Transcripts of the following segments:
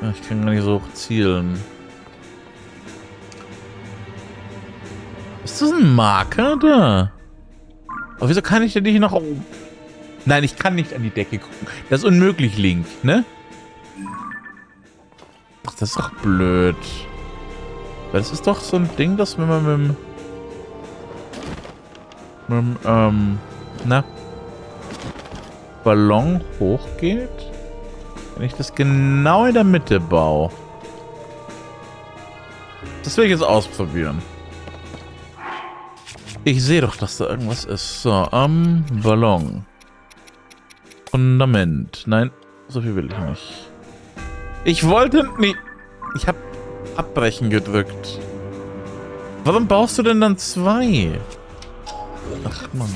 Ich kann gar nicht so hoch zielen. Ist das ein Marker da? Aber wieso kann ich denn nicht nach oben? Nein, ich kann nicht an die Decke gucken. Das ist unmöglich, Link, ne? Ach, das ist doch blöd. Weil das ist doch so ein Ding, dass wenn man mit dem Ballon hochgeht, wenn ich das genau in der Mitte baue. Das will ich jetzt ausprobieren. Ich sehe doch, dass da irgendwas ist. So, Ballon. Fundament. Nein, so viel will ich nicht. Ich wollte nicht... Ich habe Abbrechen gedrückt. Warum baust du denn dann 2? Ach, Mann.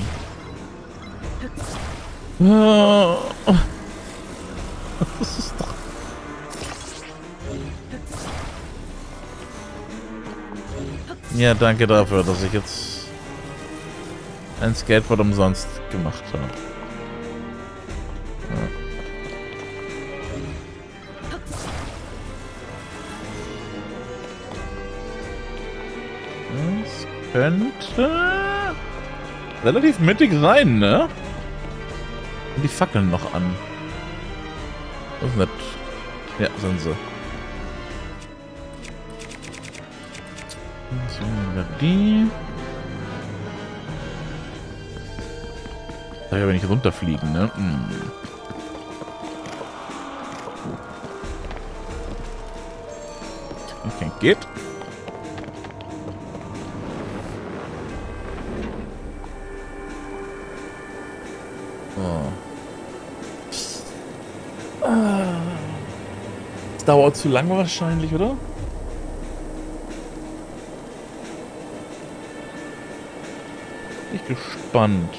Das ist doch... Ja, danke dafür, dass ich jetzt ein Skateboard umsonst gemacht habe. Ja. Das könnte relativ mittig sein, ne? Und die Fackeln noch an. Das ist nett. Ja, sind sie. So, die. Darf ich aber nicht runterfliegen, ne? Okay, geht. Das dauert zu lange wahrscheinlich, oder? Bin ich gespannt.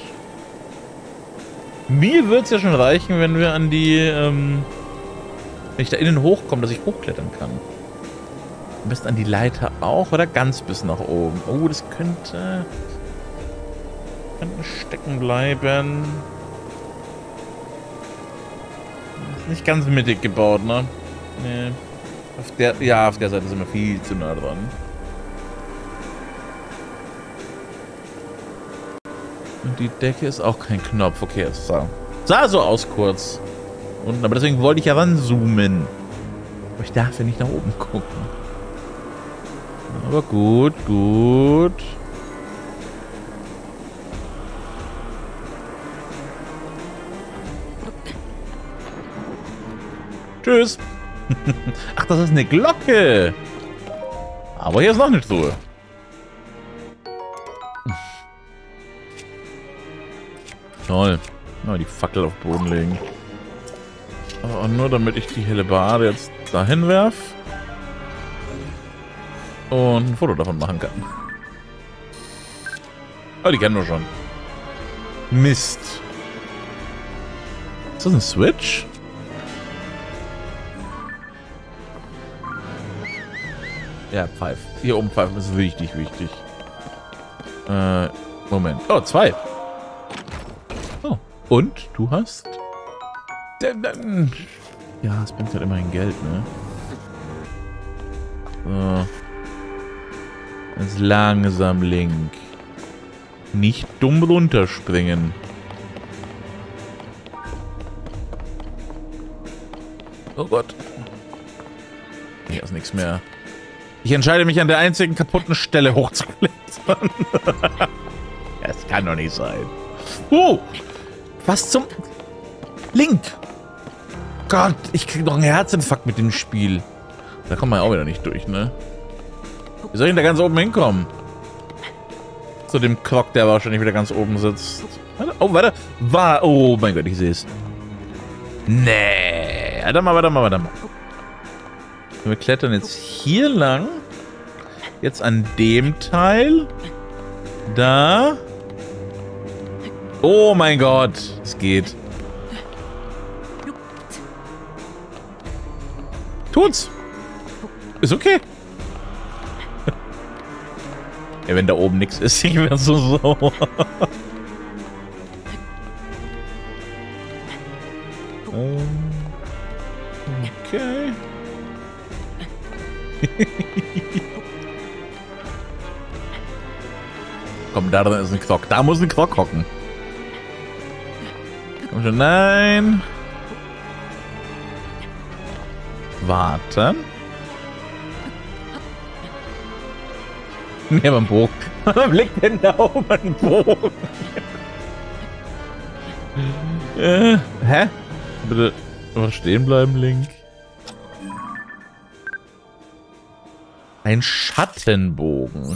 Mir wird es ja schon reichen, wenn wir an die, wenn ich da innen hochkomme, dass ich hochklettern kann. Am besten an die Leiter auch oder ganz bis nach oben. Oh, das könnte stecken bleiben. Ist nicht ganz mittig gebaut, ne? Nee. Auf der Seite sind wir viel zu nah dran. Und die Decke ist auch kein Knopf. Okay, es sah so aus kurz. Unten, aber deswegen wollte ich ja ranzoomen. Aber ich darf ja nicht nach oben gucken. Aber gut, gut. Tschüss. Ach, das ist eine Glocke. Aber hier ist noch eine Truhe. Toll. Mal die Fackel auf den Boden legen. Aber nur damit ich die Hellebarde jetzt dahin werf. Und ein Foto davon machen kann. Oh, die kennen wir schon. Mist. Ist das ein Switch? Ja, Pfeif. Hier oben pfeifen ist wichtig, wichtig. Moment. Oh, 2. Oh. Und? Du hast? Ja, es bringt halt immerhin Geld, ne? So. Ganz langsam, Link. Nicht dumm runterspringen. Oh Gott. Hier ist nichts mehr. Ich entscheide mich an der einzigen kaputten Stelle hochzuklettern. Das kann doch nicht sein. Was zum... Link! Gott, ich krieg doch einen Herzinfarkt mit dem Spiel. Da kommt man ja auch wieder nicht durch, ne? Wie soll ich denn da ganz oben hinkommen? Zu dem Krog, der wahrscheinlich wieder ganz oben sitzt. Oh, warte. Oh mein Gott, ich sehe es. Nee. Warte mal. Wir klettern jetzt hier lang. Jetzt an dem Teil. Da. Oh mein Gott. Es geht. Tut's. Ist okay. Ja, wenn da oben nichts ist, ich werde so sauer. Okay. Komm, da drin ist ein Krog. Da muss ein Krog hocken. Komm schon, nein. Warten. Nee, beim Bogen. Was liegt denn da oben ein Bogen? Hä? Bitte einfach stehen bleiben, Link. Ein Schattenbogen.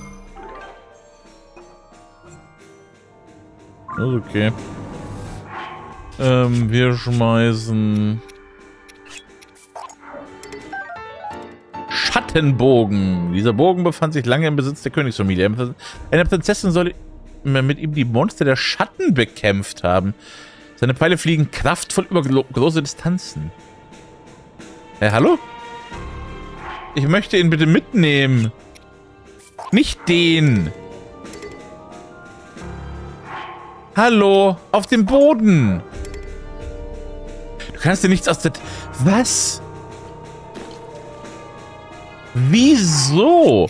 Das ist okay. Wir schmeißen... Schattenbogen. Dieser Bogen befand sich lange im Besitz der Königsfamilie. Eine Prinzessin soll mit ihm die Monster der Schatten bekämpft haben. Seine Pfeile fliegen kraftvoll über große Distanzen. Hallo? Ich möchte ihn bitte mitnehmen. Nicht den. Hallo? Auf dem Boden. Du kannst dir nichts aus der... Was? Wieso?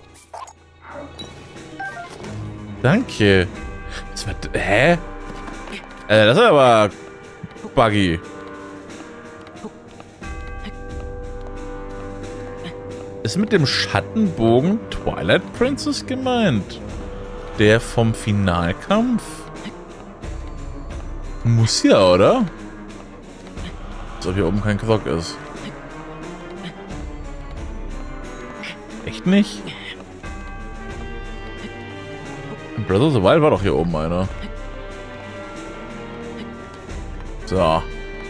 Danke. Das war, hä? Das ist aber buggy. Ist mit dem Schattenbogen Twilight Princess gemeint? Der vom Finalkampf? Muss ja, oder? Als ob hier oben kein Krog ist. Echt nicht? Breath of the Wild war doch hier oben einer. So.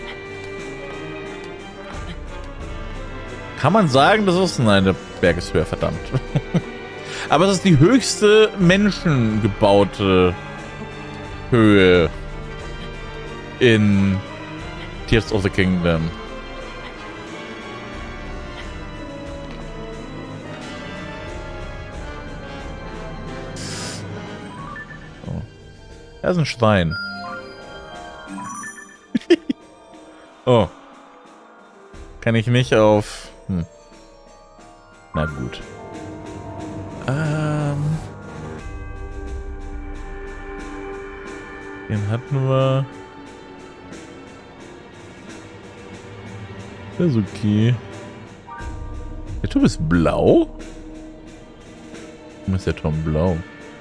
Kann man sagen, das ist... Nein, der Berg ist höher, verdammt. Aber es ist die höchste menschengebaute Höhe in Tears of the Kingdom. Oh. Da ist ein Schwein. Oh. Kann ich nicht auf... Na gut. Den hatten wir... Das ist okay. Der Turm ist blau? Warum ist der Turm blau?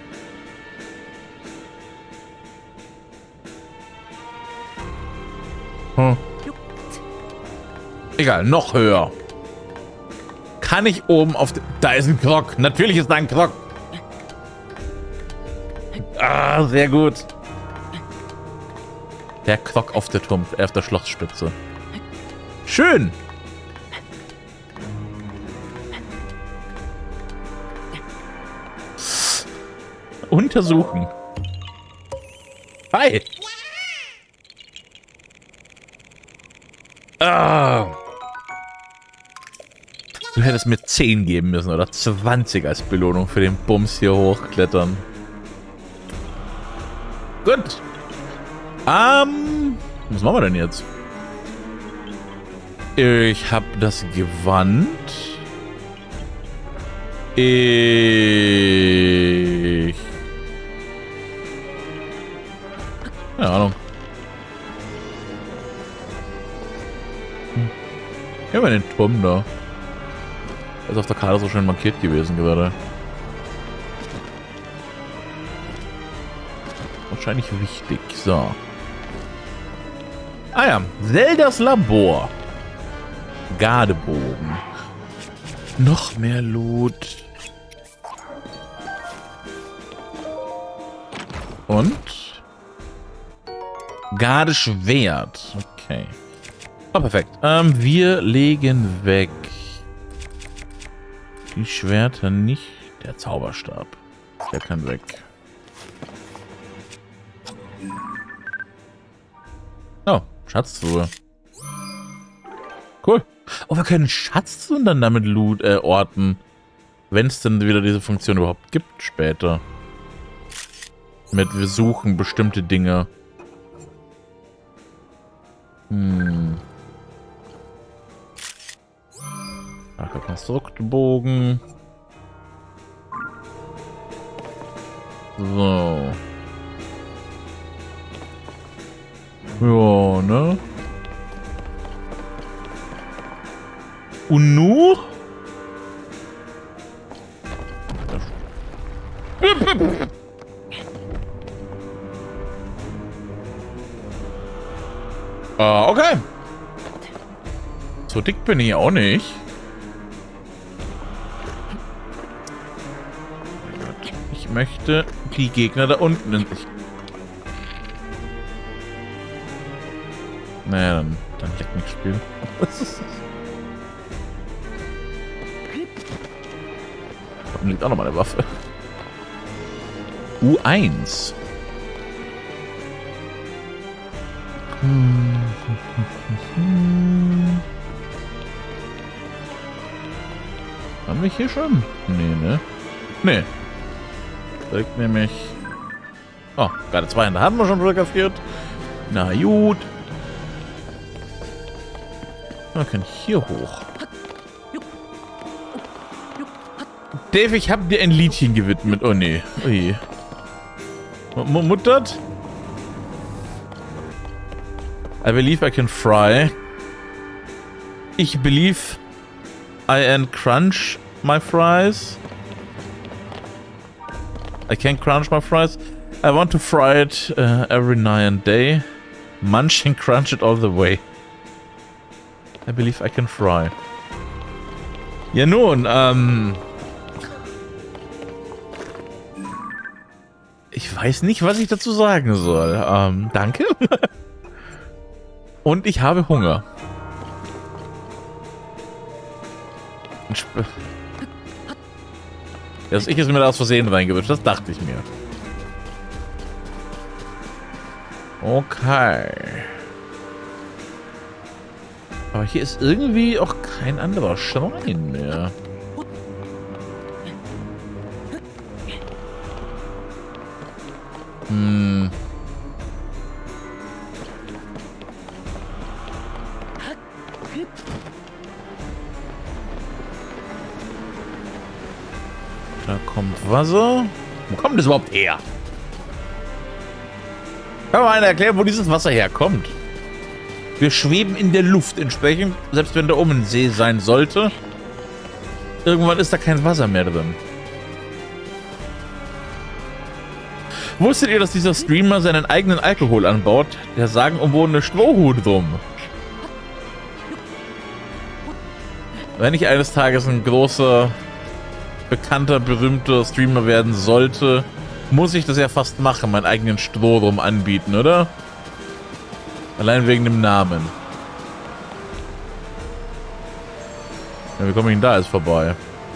Hm. Egal, noch höher. Kann ich oben auf... Da ist ein Krog. Natürlich ist da ein Krog. Ah, sehr gut. Der Krog auf der Turm, auf der Schlossspitze. Schön. Untersuchen. Hi. Ah. Du hättest mir 10 geben müssen oder 20 als Belohnung für den Bums hier hochklettern. Gut. Was machen wir denn jetzt? Ich habe das Gewand. Keine Ahnung. Ich habe den Turm da. Das ist auf der Karte so schön markiert gewesen gerade. Wahrscheinlich wichtig. So. Ah ja. Zeldas Labor. Gardebogen. Noch mehr Loot. Und? Gardeschwert. Okay. Oh, perfekt. Wir legen weg. Die Schwerter nicht. Der Zauberstab. Der kann weg. Oh, Schatztruhe. Cool. Oh, wir können Schatztruhen dann damit orten. Wenn es denn wieder diese Funktion überhaupt gibt später. Mit wir suchen bestimmte Dinge. Starker Konstruktbogen. So. Ja, ne? Und nur? Okay. So dick bin ich auch nicht. Ich möchte die Gegner da unten in sich. Naja, dann leck mich spielen. Da liegt auch noch mal eine Waffe. U1. Haben wir hier schon? Nee, ne? Nee. Direkt nämlich... Oh, gerade 200 haben wir schon fotografiert. Na gut. Man kann hier hoch. Dave, ich hab dir ein Liedchen gewidmet. Oh nee. Ui. Muttert? I believe I can fry. Ich believe I can crunch my fries. I can crunch my fries. I want to fry it every night and day. Munch and crunch it all the way. I believe I can fry. Ja nun, ich weiß nicht, was ich dazu sagen soll. Danke. Und ich habe Hunger. Das Ich ist mir da aus Versehen reingewischt, das dachte ich mir. Okay. Aber hier ist irgendwie auch kein anderer Schrein mehr. Hm. Da kommt Wasser. Wo kommt das überhaupt her? Kann mir einer erklären, wo dieses Wasser herkommt? Wir schweben in der Luft entsprechend, selbst wenn da oben ein See sein sollte. Irgendwann ist da kein Wasser mehr drin. Wusstet ihr, dass dieser Streamer seinen eigenen Alkohol anbaut? Der sagenumwobene Strohhut rum. Wenn ich eines Tages ein großer, bekannter, berühmter Streamer werden sollte, muss ich das ja fast machen, meinen eigenen Strohrum anbieten, oder? Allein wegen dem Namen. Ja, wie komme ich denn da jetzt vorbei?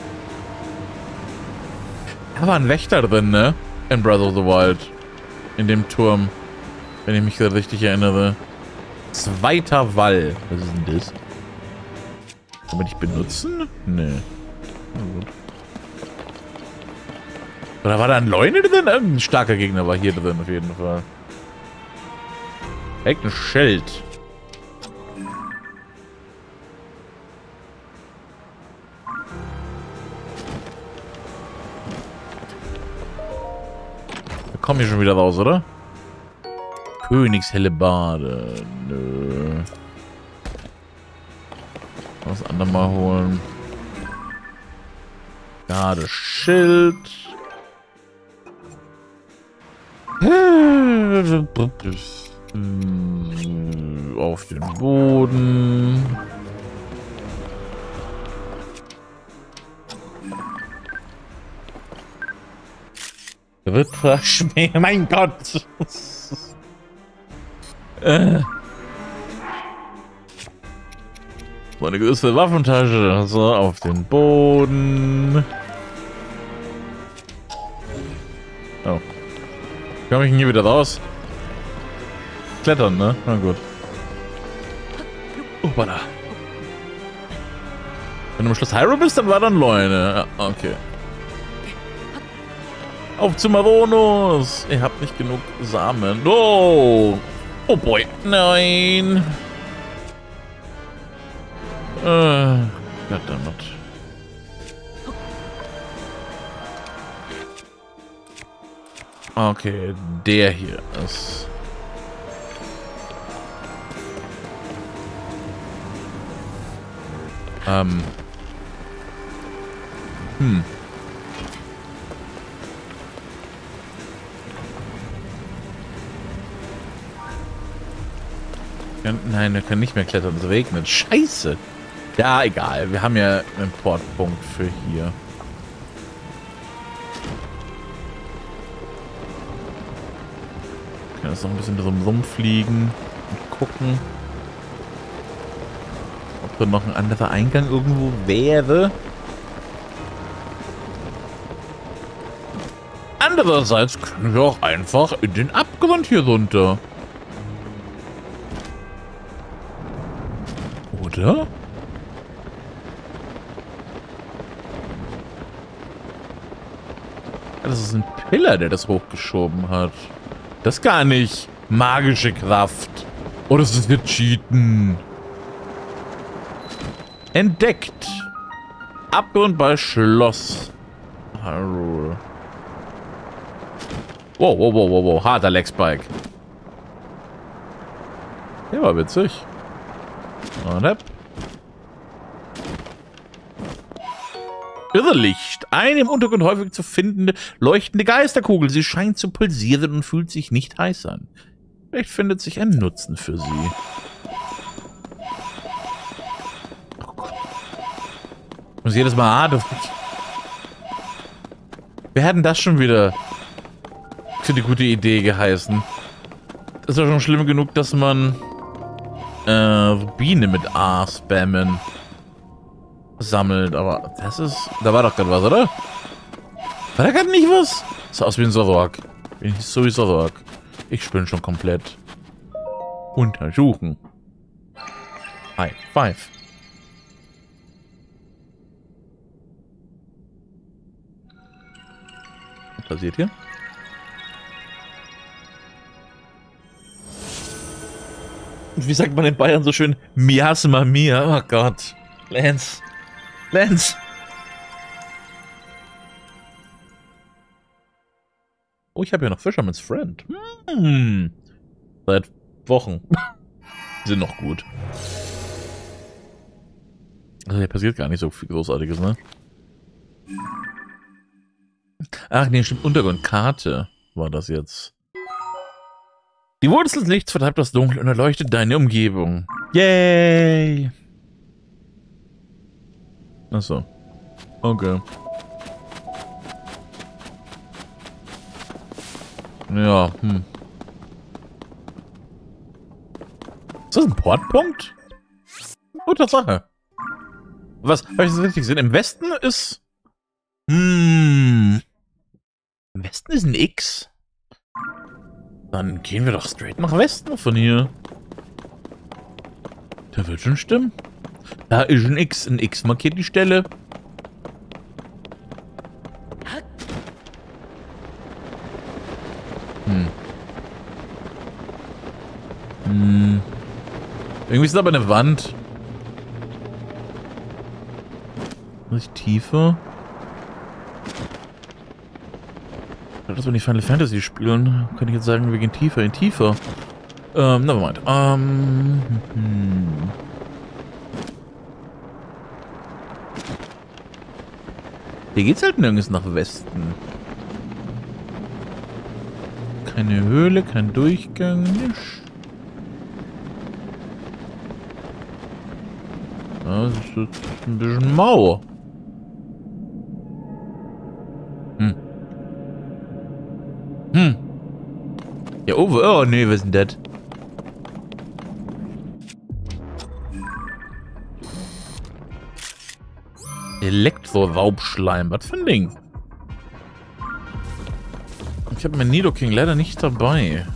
Da war ein Wächter drin, ne? In Breath of the Wild. In dem Turm. Wenn ich mich da richtig erinnere. Zweiter Wall. Was ist denn das? Kann man nicht benutzen? Nee. Na gut. Oder war da ein Leune drin? Ein starker Gegner war hier drin auf jeden Fall. Ein Schild. Wir kommen hier schon wieder raus, oder? Königshellebarde. Nö. Was andere mal holen. Gerade Schild. Auf den Boden. Ritterschmäh, mein Gott. So eine größere Waffentasche. So, auf den Boden. Oh. Komme ich denn hier wieder raus? Klettern, ne? Na gut. Hoppala. Wenn du am Schluss Hyrule bist, dann war dann Leune. Ja, okay. Auf zu Maronus! Ihr habt nicht genug Samen. Oh! Oh boy! Nein! Ja, Goddammit. Okay, der hier ist... Nein, wir können nicht mehr klettern, es regnet. Scheiße. Ja, egal. Wir haben ja einen Portpunkt für hier. Wir können jetzt noch ein bisschen drum rumfliegen und gucken, ob da noch ein anderer Eingang irgendwo wäre. Andererseits können wir auch einfach in den Abgrund hier runter. Oder? Das ist ein Pillar, der das hochgeschoben hat. Das ist gar nicht magische Kraft. Oder das ist wir cheaten. Entdeckt. Abgrund bei Schloss Hyrule. Wow, wow, wow, wow, wow. Harter Lexbike. Ja, war witzig. Und Irrlicht. Eine im Untergrund häufig zu findende, leuchtende Geisterkugel. Sie scheint zu pulsieren und fühlt sich nicht heiß an. Vielleicht findet sich ein Nutzen für sie. Oh Gott. Ich muss jedes Mal atmen. Wer hat denn das schon wieder für die gute Idee geheißen? Das ist ja schon schlimm genug, dass man Rubine mit A spammen sammelt, aber das ist... Da war doch gerade was, oder? War da gerade nicht was? Das sah aus wie ein Zorok. Bin ich so wie Zorok. Ich bin schon komplett. Untersuchen. High five. Was passiert hier? Wie sagt man in Bayern so schön? Miasma mia. Oh Gott. Lance. Lance. Oh, ich habe ja noch Fisherman's Friend. Seit Wochen. Die sind noch gut. Also hier passiert gar nicht so viel Großartiges, ne? Ach nee, stimmt. Untergrundkarte war das jetzt. Die Wurzel des Lichts vertreibt das Dunkel und erleuchtet deine Umgebung. Yay! Achso. Okay. Ja, Ist das ein Portpunkt? Oh, Tatsache. Was? Habe ich das richtig gesehen? Im Westen ist... Im Westen ist ein X. Dann gehen wir doch straight nach Westen von hier. Der wird schon stimmen. Da ist ein X. Ein X markiert die Stelle. Irgendwie ist da aber eine Wand. Nicht tiefer. Das, wenn die Final Fantasy spielen, kann ich jetzt sagen, wir gehen tiefer in tiefer. Nevermind. Hier geht's halt nirgends nach Westen. Keine Höhle, kein Durchgang, nicht. Das ist ein bisschen mau. Ja, oh nee, was ist denn das? Elektro-Raubschleim, was für ein Ding? Ich habe mein Nidoking leider nicht dabei.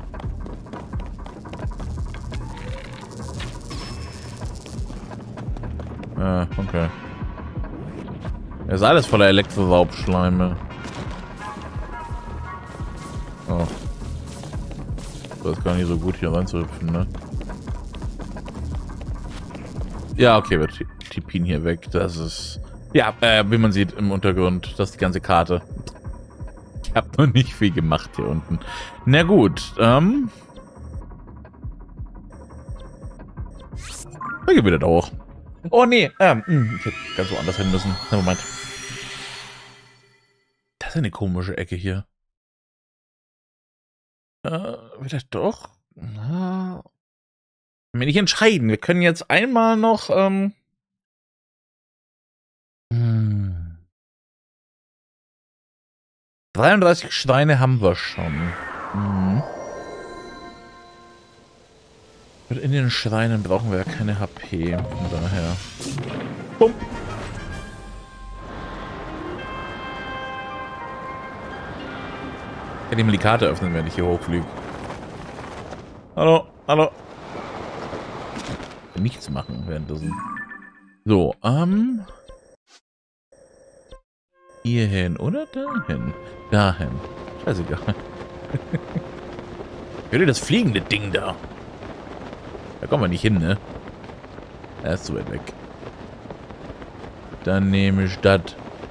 Ah, okay. Er ist alles voller Elektro-Raubschleime. Oh. Das ist gar nicht so gut hier reinzuhüpfen, ne? Ja, okay, wird Tipin hier weg. Das ist... Ja, wie man sieht im Untergrund. Das ist die ganze Karte. Ich habe noch nicht viel gemacht hier unten. Na gut, da geht wieder da hoch. Oh nee, ich hätte ganz woanders hin müssen. Moment. Das ist eine komische Ecke hier. Vielleicht doch? Na, wenn nicht entscheiden. Wir können jetzt einmal noch, 33 Steine haben wir schon. Und in den Schreinen brauchen wir ja keine HP. Von daher. Bumm. Ich kann die mal die Karte öffnen, wenn ich hier hochfliege. Hallo, hallo. Nichts machen währenddessen. So, hierhin oder dahin? Dahin. Scheißegal. Hör dir das fliegende Ding da. Da kommen wir nicht hin, ne? Er ist zu weit weg. Dann nehme ich das.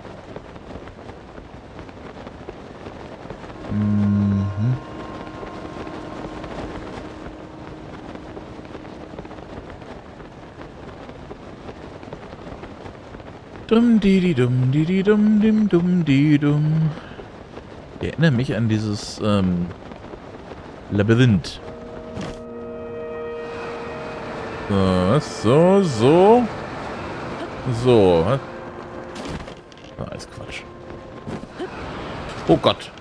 Dum di di dum di di dum dim dum di dum. Ich erinnere mich an dieses Labyrinth. So. Alles Quatsch. Oh Gott.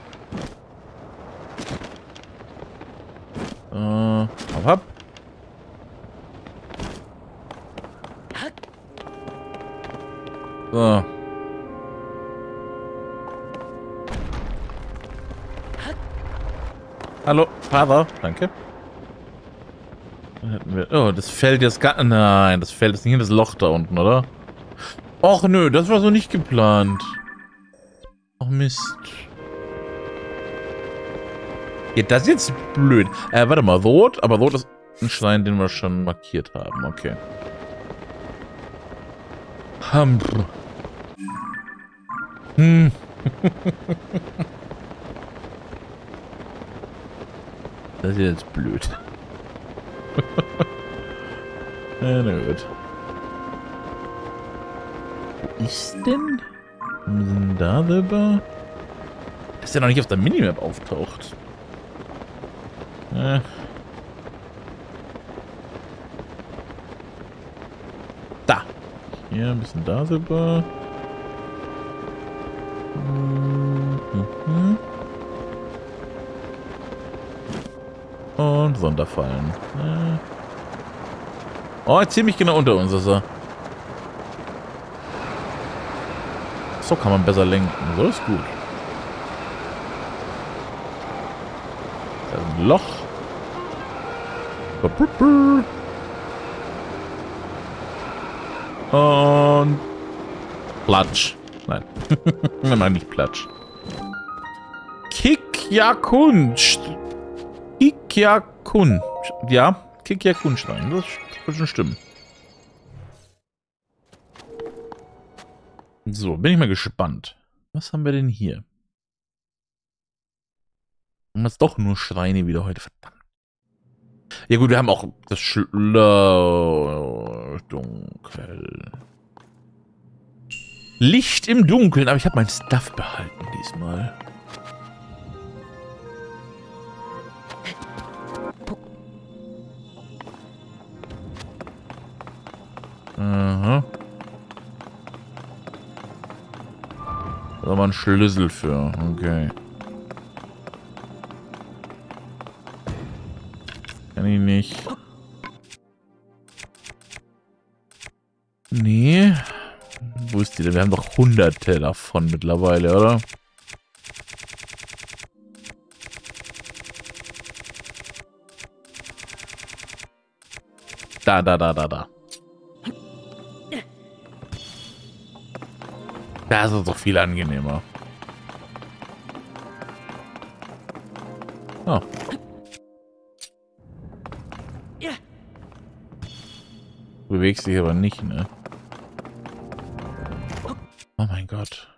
Hopp. So. Hallo, Father. Danke. Oh, das fällt jetzt gar... Nein, das fällt jetzt nicht in das Loch da unten, oder? Och nö, das war so nicht geplant. Ach Mist. Ja, das ist jetzt blöd. Warte mal, rot? Aber rot ist ein Schrein, den wir schon markiert haben. Okay. Das ist jetzt blöd. Ja, na gut. Wo ist denn? Wir sind da rüber. Dass der noch nicht auf der Minimap auftaucht. Da. Hier ein bisschen da rüber. Und Sonderfallen. Oh, ziemlich genau unter uns ist er. So kann man besser lenken. So ist gut. Da ist ein Loch. Und Platsch. Nein. Nein, nicht Platsch. Kikyakun. Kikyakun. Ja, Kikyakun-Stein. Das wird schon stimmen. So, bin ich mal gespannt. Was haben wir denn hier? Und jetzt doch nur Schreine wieder heute. Verdammt. Ja gut, wir haben auch das Dunkel. Licht im Dunkeln. Aber ich habe mein Stuff behalten diesmal. Aha. Da war ein Schlüssel für. Okay. Kann ich nicht. Nee. Wo ist die denn? Wir haben doch hunderte davon mittlerweile, oder? Da. Das ist doch viel angenehmer. Oh. Du bewegst dich aber nicht, ne? Oh mein Gott.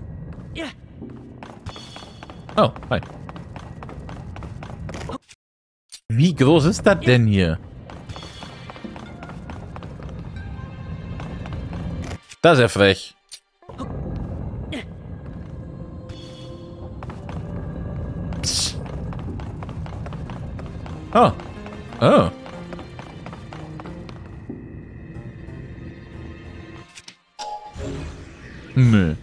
Oh, hi. Wie groß ist das denn hier? Das ist ja frech. Oh. Oh. Nö.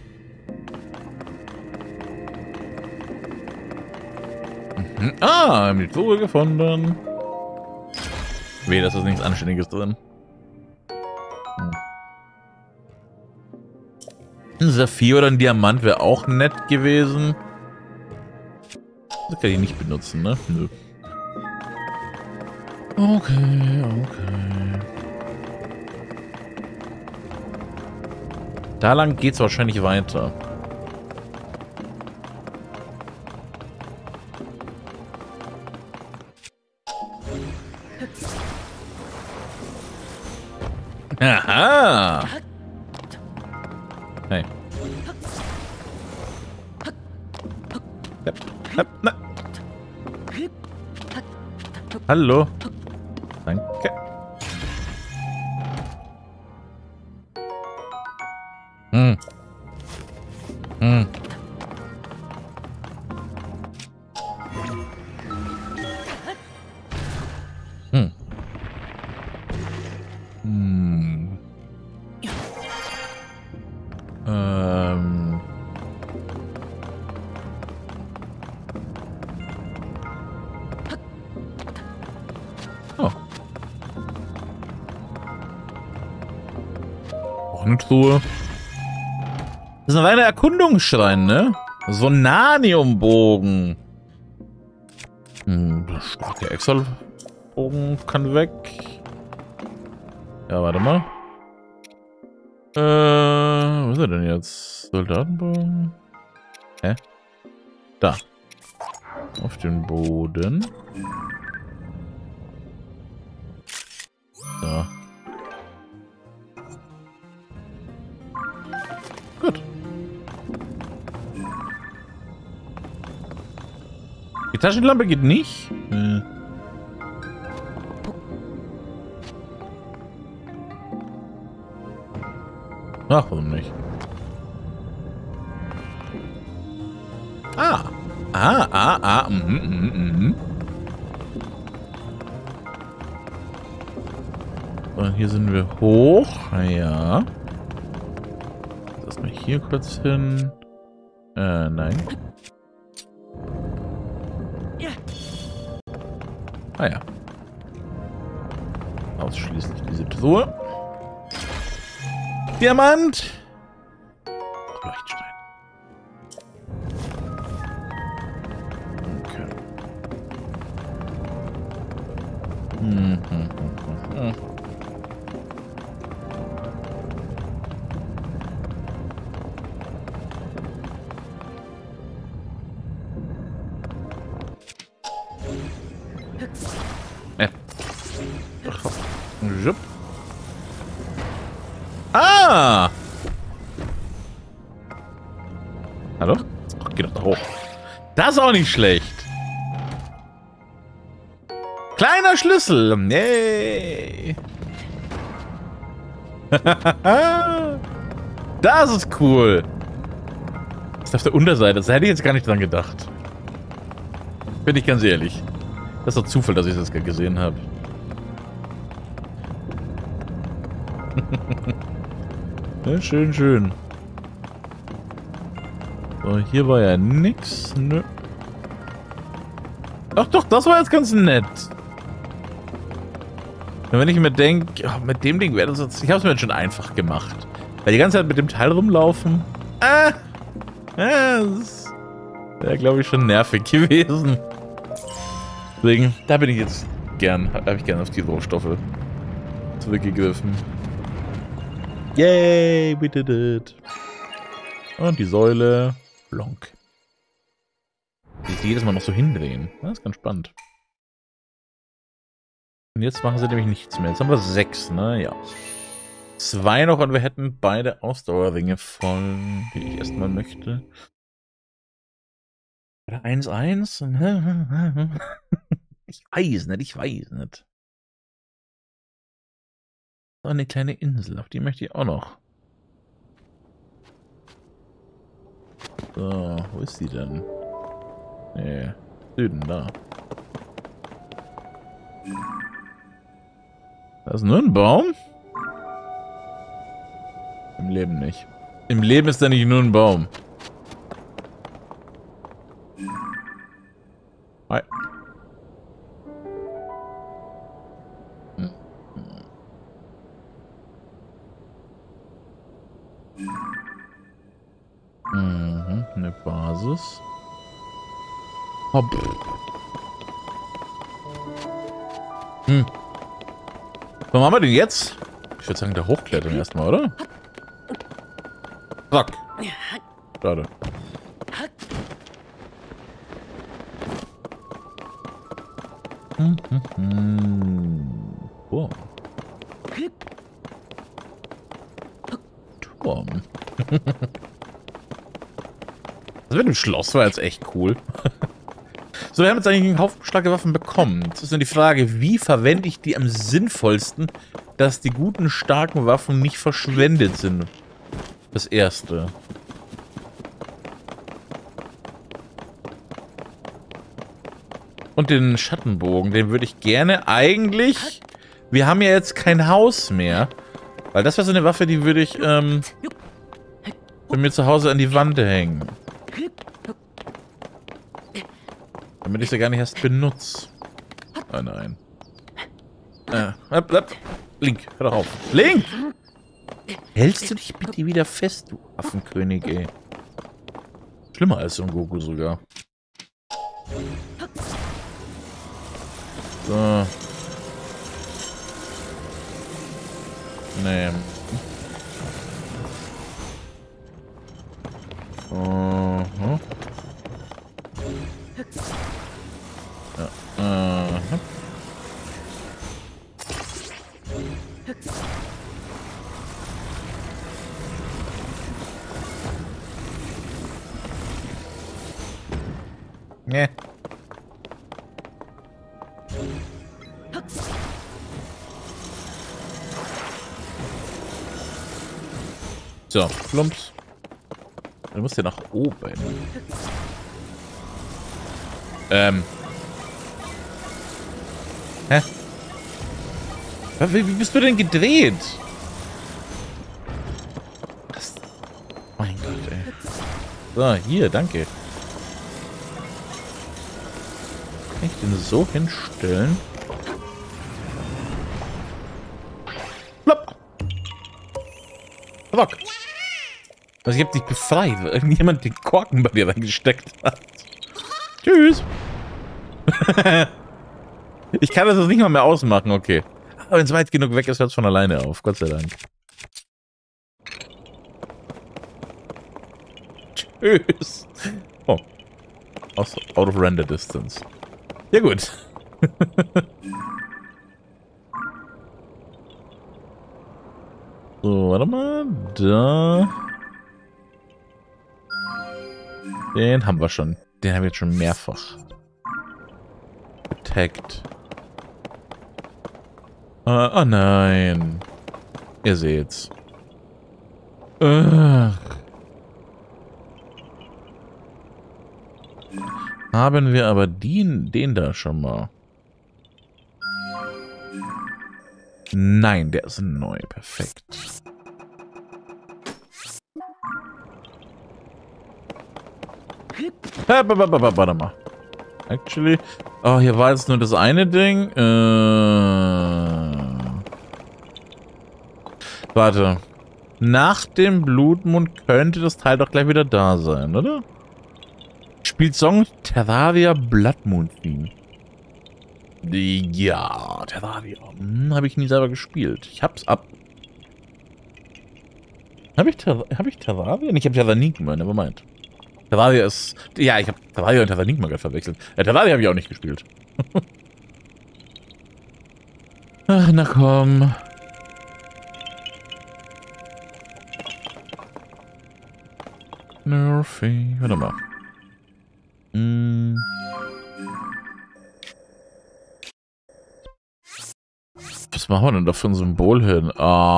Mhm. Ah, haben die Truhe gefunden. Weh, das ist nichts Anständiges drin. Ein Saphir oder ein Diamant wäre auch nett gewesen. Das kann ich nicht benutzen, ne? Nö. Okay, okay. Da lang geht's wahrscheinlich weiter. Aha! Hey. Na. Hallo. Danke. Hm. Hm. Hm. Hm. Oh. Auch eine Truhe. Das ist ein reiner Erkundungsschrein, ne? So ein Naniumbogen. Starke Exalbogen kann weg. Ja, warte mal. Wo ist er denn jetzt? Soldatenbogen? Hä? Da. Auf den Boden. Da. Gut. Die Taschenlampe geht nicht. Ach, warum nicht? Und hier sind wir hoch. Ja. Lass mal hier kurz hin. Nein. Ah ja. Ausschließlich diese Truhe. Diamant. Leuchtstein. Okay. Jupp. Ah! Hallo? Ach, geh doch da hoch. Das ist auch nicht schlecht. Kleiner Schlüssel. Nee. Das ist cool. Das ist auf der Unterseite. Das hätte ich jetzt gar nicht dran gedacht. Bin ich ganz ehrlich. Das ist doch Zufall, dass ich das gesehen habe. Ja, schön, schön. So, hier war ja nix. Nö. Ach doch, das war jetzt ganz nett. Wenn ich mir denke, oh, mit dem Ding wäre das jetzt... Ich habe es mir jetzt schon einfach gemacht. Weil die ganze Zeit mit dem Teil rumlaufen... das wäre, glaube ich, schon nervig gewesen. Deswegen, da bin ich jetzt gern... Habe ich gern auf die Rohstoffe zurückgegriffen. Yay, we did it. Und die Säule. Blonk. Die sich jedes Mal noch so hindrehen. Das ist ganz spannend. Und jetzt machen sie nämlich nichts mehr. Jetzt haben wir 6, ne? Ja. 2 noch und wir hätten beide Ausdauerringe voll, die ich erstmal möchte. Oder 1-1? Ich weiß nicht, ich weiß nicht. So eine kleine Insel, auf die möchte ich auch noch. So, wo ist sie denn? Nee, Süden, da. Da ist nur ein Baum? Im Leben nicht. Im Leben ist da nicht nur ein Baum. Hi. Mhm, eine Basis. Hopp. Was machen wir denn jetzt? Ich würde sagen, da hochklettern erstmal, oder? Zack. Schade. Turm. Turm. Das mit dem Schloss war jetzt echt cool. So, wir haben jetzt eigentlich einen Haufen starke Waffen bekommen. Jetzt ist nur die Frage, wie verwende ich die am sinnvollsten, dass die guten, starken Waffen nicht verschwendet sind. Das Erste. Und den Schattenbogen, den würde ich gerne eigentlich... Wir haben ja jetzt kein Haus mehr. Weil das wäre so eine Waffe, die würde ich bei mir zu Hause an die Wand hängen. Damit ich sie gar nicht erst benutze. Oh nein. Link, hör doch auf. Link! Hältst du dich bitte wieder fest, du Affenkönig, ey. Schlimmer als so ein Goku sogar. So. Nee. Nee. So, plumps. Du musst ja nach oben. Hä? Wie bist du denn gedreht? Was? Mein Gott, ey. So, hier, danke. Kann ich den so hinstellen? Plopp! Rock! Also ich hab dich befreit, weil irgendjemand den Korken bei dir reingesteckt hat. Tschüss! Ich kann das jetzt nicht mal mehr ausmachen, okay. Aber wenn es weit genug weg ist, hört es von alleine auf. Gott sei Dank. Tschüss! Oh. Out of render distance. Ja gut. So, warte mal. Da. Den haben wir schon. Den haben wir jetzt schon mehrfach. Protect. Oh nein. Ihr seht's. Haben wir aber den da schon mal? Nein, der ist neu. Perfekt. Warte mal. Actually. Oh, hier war jetzt nur das eine Ding. Warte. Nach dem Blutmond könnte das Teil doch gleich wieder da sein, oder? Spielt Song Terraria Blood Moon Theme. Ja, Terraria. Habe ich nie selber gespielt. Ich hab's ab. Hab ich Terraria? Ich hab Terranigma, nevermind. Terraria ist... Ja, ich habe Terraria und Terranigma gerade verwechselt. Terraria habe ich auch nicht gespielt. Ach, na komm. Nerfy. Warte mal. Was machen wir denn da für ein Symbol hin?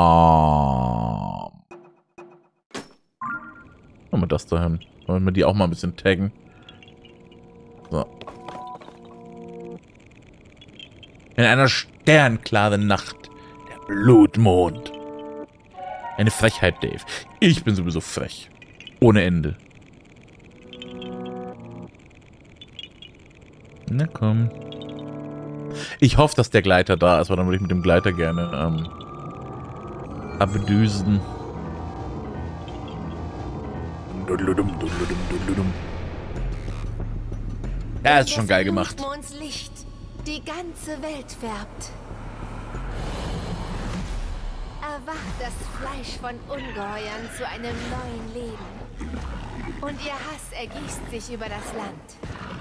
Machen wir das da hin. Wollen wir die auch mal ein bisschen taggen? So. In einer sternklaren Nacht. Der Blutmond. Eine Frechheit, Dave. Ich bin sowieso frech. Ohne Ende. Na komm. Ich hoffe, dass der Gleiter da ist, weil dann würde ich mit dem Gleiter gerne abdüsen. Ja, ist schon geil gemacht. Blutmonds Licht die ganze Welt färbt. Erwacht das Fleisch von Ungeheuern zu einem neuen Leben. Und ihr Hass ergießt sich über das Land.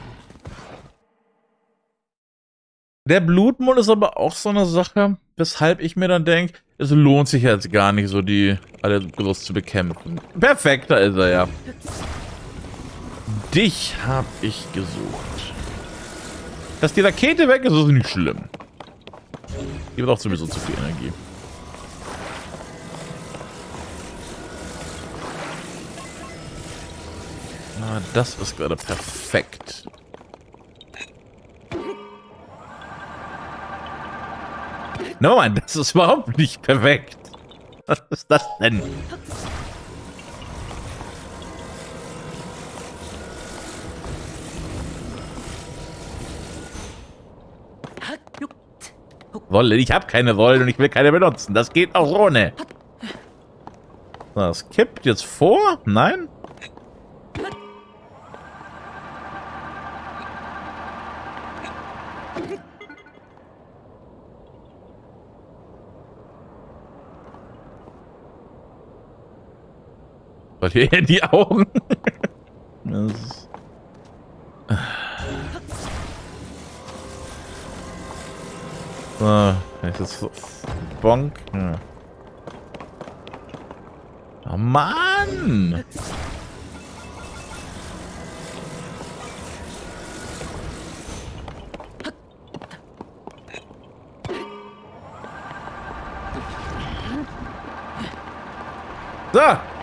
Der Blutmond ist aber auch so eine Sache, weshalb ich mir dann denke, es lohnt sich jetzt gar nicht, so die alle groß zu bekämpfen. Perfekt, da ist er ja. Dich habe ich gesucht. Dass die Rakete weg ist, ist nicht schlimm. Die braucht sowieso zu viel Energie. Na, das ist gerade perfekt. No, Mann, das ist überhaupt nicht perfekt. Was ist das denn? Wolle, ich habe keine Wollen und ich will keine benutzen. Das geht auch ohne. Das kippt jetzt vor? Nein? Weil hier in die Augen. Das ist so, jetzt ist so Bonk. Ja. Oh Mann! So!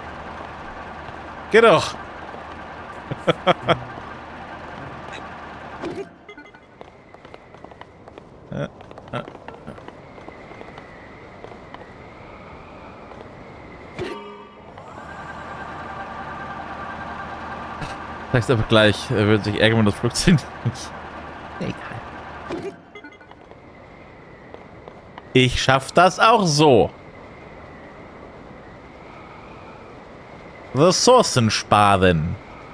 Geh doch! Sagst aber gleich, er wird sich ärgern, wenn das Flugzeug nicht. Egal. Ich schaff das auch so. Ressourcen sparen.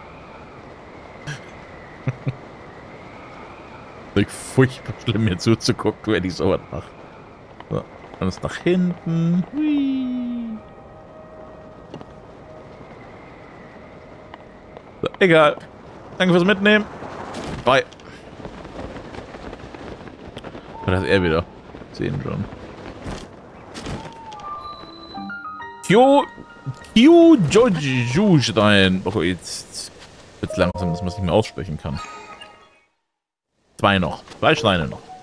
Furchtbar schlimm, mir zuzugucken, wenn ich sowas mache. So, dann ist nach hinten. Hui. So, egal. Danke fürs Mitnehmen. Bye. Da ist er wieder. Sehen schon. Stein. Oh, jetzt wird's langsam, dass man es nicht mehr aussprechen kann. 2 noch. 2 Steine noch.